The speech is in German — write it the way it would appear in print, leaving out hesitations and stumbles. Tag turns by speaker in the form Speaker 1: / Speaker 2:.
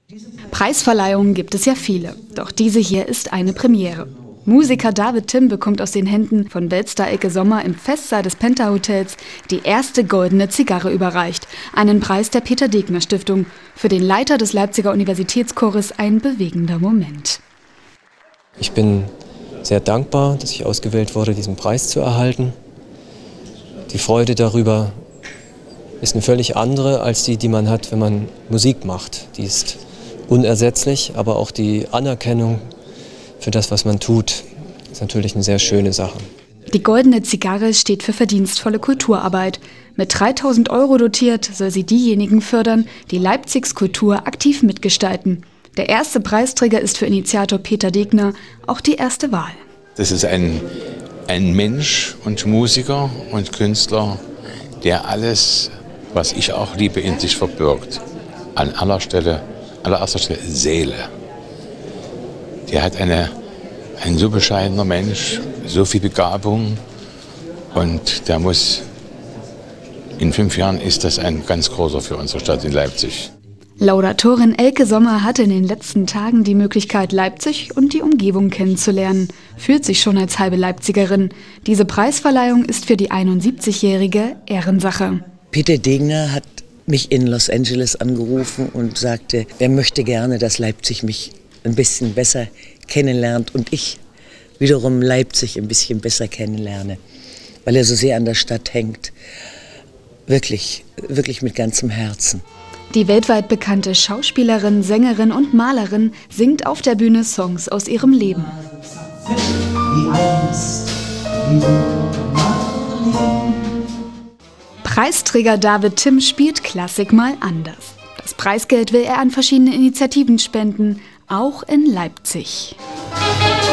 Speaker 1: Preisverleihungen gibt es ja viele, doch diese hier ist eine Premiere. Musiker David Timm bekommt aus den Händen von Weltstar Elke Sommer im Festsaal des Penta Hotels die erste goldene Zigarre überreicht, einen Preis der Peter-Degner-Stiftung. Für den Leiter des Leipziger Universitätschores ein bewegender Moment.
Speaker 2: Ich bin sehr dankbar, dass ich ausgewählt wurde, diesen Preis zu erhalten. Die Freude darüber ist eine völlig andere als die man hat, wenn man Musik macht. Die ist unersetzlich, aber auch die Anerkennung für das, was man tut, ist natürlich eine sehr schöne Sache.
Speaker 1: Die goldene Zigarre steht für verdienstvolle Kulturarbeit. Mit 3.000 € dotiert soll sie diejenigen fördern, die Leipzigs Kultur aktiv mitgestalten. Der erste Preisträger ist für Initiator Peter Degner auch die erste Wahl.
Speaker 3: Das ist ein Mensch und Musiker und Künstler, der alles, was ich auch liebe, in sich verbirgt. An allererster Stelle Seele. Der hat ein so bescheidener Mensch, so viel Begabung und der muss, in 5 Jahren ist das ein ganz großer für unsere Stadt in Leipzig.
Speaker 1: Laudatorin Elke Sommer hatte in den letzten Tagen die Möglichkeit, Leipzig und die Umgebung kennenzulernen, fühlt sich schon als halbe Leipzigerin. Diese Preisverleihung ist für die 71-jährige Ehrensache.
Speaker 4: Peter Degner hat mich in Los Angeles angerufen und sagte, er möchte gerne, dass Leipzig mich ein bisschen besser kennenlernt und ich wiederum Leipzig ein bisschen besser kennenlerne, weil er so sehr an der Stadt hängt. Wirklich, wirklich mit ganzem Herzen.
Speaker 1: Die weltweit bekannte Schauspielerin, Sängerin und Malerin singt auf der Bühne Songs aus ihrem Leben. Preisträger David Timm spielt Klassik mal anders. Das Preisgeld will er an verschiedene Initiativen spenden, auch in Leipzig.